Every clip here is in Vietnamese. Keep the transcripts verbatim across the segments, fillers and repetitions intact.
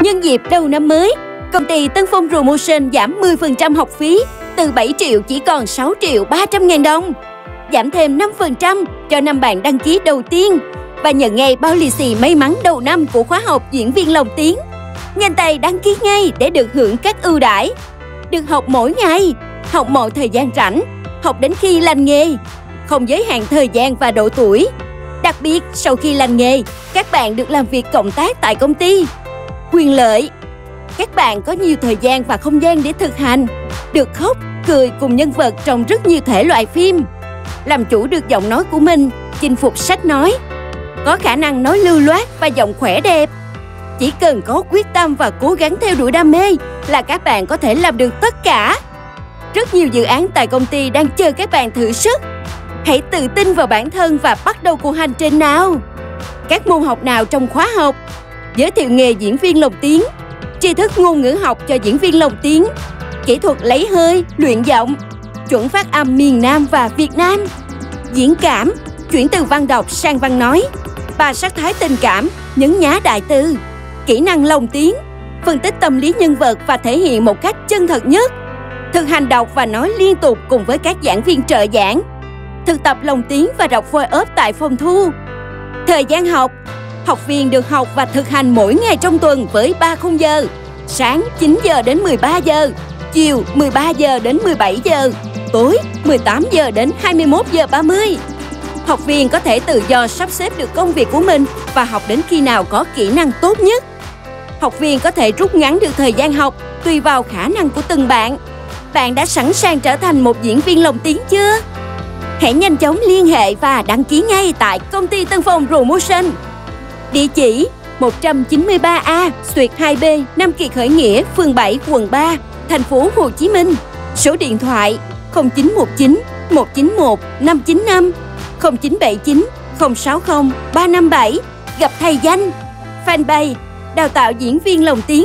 Nhân dịp đầu năm mới, công ty Tân Phong Promotion giảm mười phần trăm học phí, từ bảy triệu chỉ còn sáu triệu ba trăm ngàn đồng. Giảm thêm năm phần trăm cho năm bạn đăng ký đầu tiên và nhận ngay bao lì xì may mắn đầu năm của khóa học diễn viên lồng tiếng. Nhanh tay đăng ký ngay để được hưởng các ưu đãi. Được học mỗi ngày, học mọi thời gian rảnh, học đến khi lành nghề, không giới hạn thời gian và độ tuổi. Đặc biệt, sau khi lành nghề, các bạn được làm việc cộng tác tại công ty. Quyền lợi: các bạn có nhiều thời gian và không gian để thực hành, được khóc, cười cùng nhân vật trong rất nhiều thể loại phim. Làm chủ được giọng nói của mình, chinh phục sách nói. Có khả năng nói lưu loát và giọng khỏe đẹp. Chỉ cần có quyết tâm và cố gắng theo đuổi đam mê là các bạn có thể làm được tất cả. Rất nhiều dự án tại công ty đang chờ các bạn thử sức. Hãy tự tin vào bản thân và bắt đầu cuộc hành trình nào. Các môn học nào trong khóa học? Giới thiệu nghề diễn viên lồng tiếng, tri thức ngôn ngữ học cho diễn viên lồng tiếng, kỹ thuật lấy hơi, luyện giọng, chuẩn phát âm miền Nam và Việt Nam, diễn cảm, chuyển từ văn đọc sang văn nói, và sắc thái tình cảm, nhấn nhá đại từ, kỹ năng lồng tiếng, phân tích tâm lý nhân vật và thể hiện một cách chân thật nhất, thực hành đọc và nói liên tục cùng với các giảng viên trợ giảng, thực tập lồng tiếng và đọc voice up tại phòng thu. Thời gian học: học viên được học và thực hành mỗi ngày trong tuần với ba khung giờ: sáng chín giờ đến mười ba giờ, chiều mười ba giờ đến mười bảy giờ, tối mười tám giờ đến hai mươi mốt giờ ba mươi. Học viên có thể tự do sắp xếp được công việc của mình và học đến khi nào có kỹ năng tốt nhất. Học viên có thể rút ngắn được thời gian học tùy vào khả năng của từng bạn. Bạn đã sẵn sàng trở thành một diễn viên lồng tiếng chưa? Hãy nhanh chóng liên hệ và đăng ký ngay tại công ty Tân Phong Promotion. Địa chỉ một trăm chín mươi ba A, Xuyệt hai B, Nam Kỳ Khởi Nghĩa, phường bảy, quận ba, thành phố Hồ Chí Minh. Số điện thoại không chín một chín một chín một năm chín năm, không chín bảy chín không sáu không ba năm bảy. Gặp thầy Danh. Fanpage đào tạo diễn viên lồng tiếng.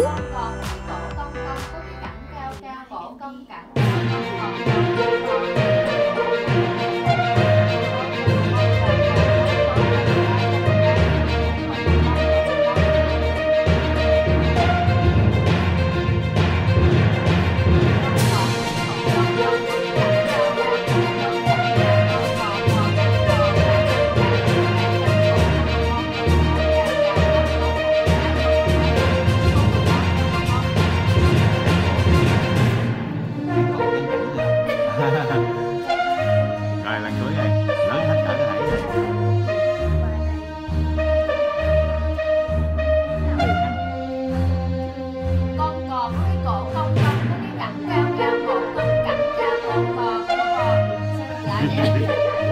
Rồi lần cuối này, lớn hết cỡ có thể rồi. Con cò có cái cổ cong cong, có cái cẳng cao cao, cổ cong cẳng cao, con cò, con cò. Lại vậy.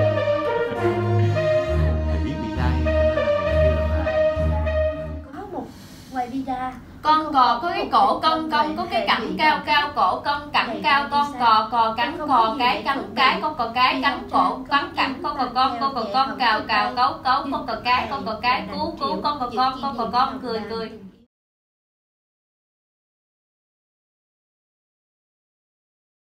Thì biết bị đai cho nên là mình kêu là Có một ngoài visa. Con cò có cái cổ cong cong, có cái cẳng cao cao, cổ cong cẳng cao, con cò, cò cắn cò, cái cắn cái, con cò cái cắn cổ, cắn cẳng, con cò con, con cò con, cào cào cấu cấu, con cò cái, con cò cái, cứu cứu, con cò con, con cò con, cười cười.